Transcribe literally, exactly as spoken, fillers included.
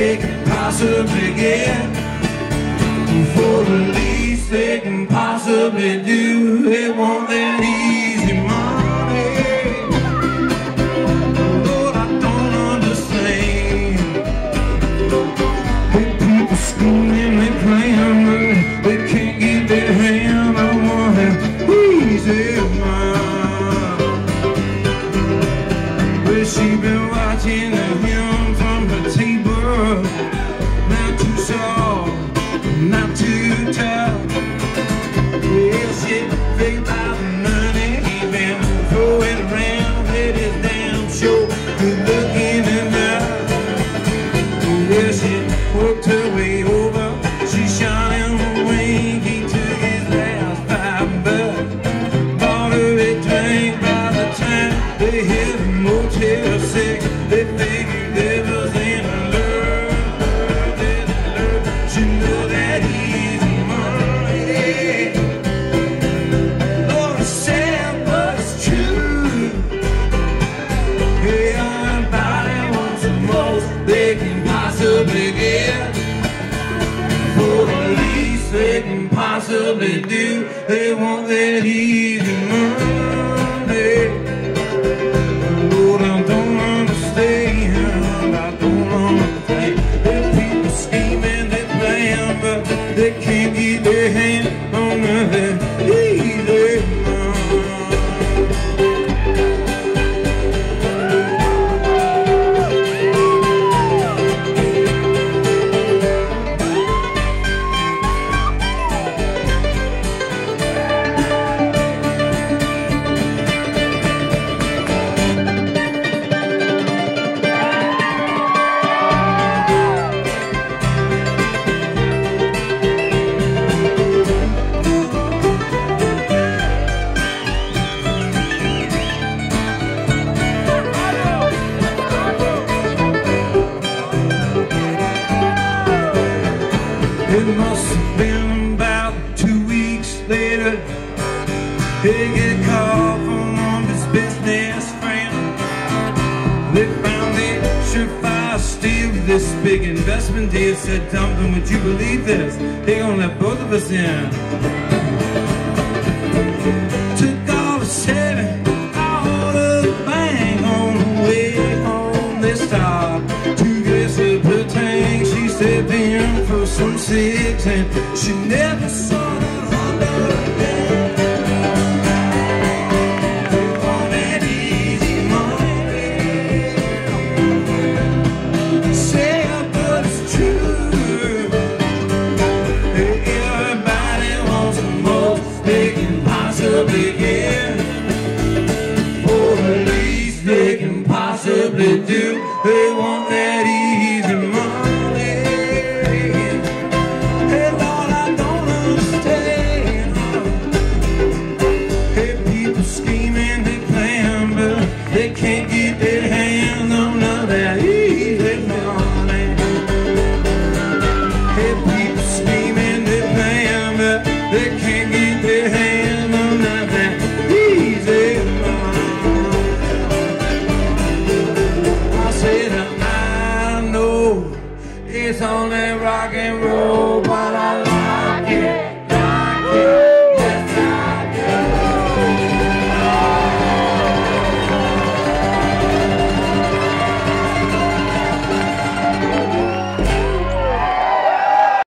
they can possibly get. For the least they can possibly do, they want that easy money. Lord, I don't understand. The people screaming, they praying, they can't get their hand on one that easy money. Well, she been watching the hymn from her table, not too soft, not too tough. Well, she think about the money he been throwing around, it is damn sure good looking enough. Well, she worked her way over, she shot him a wink, he took his last five bucks, bought her a drink. By the time they hit the Motel six, they figured they was in love. She knew that easy money. Lord, it's sad, but it's true. Everybody wants the most they can possibly get. For the least they can possibly do, they want that easy money. Lord, I don't understand, I don't understand. There people scheming, they playing, but they can't get their hand on that easy money. It must have been about two weeks later, they get a call from one of his business friends. They found a surefire steal with this big investment deal. Said, Dumpling, would you believe this? They're gonna let both of us in. Took all the savings out of the bank. On the way home they stopped to get some tank. She stepped in for some cigs and she never saw that.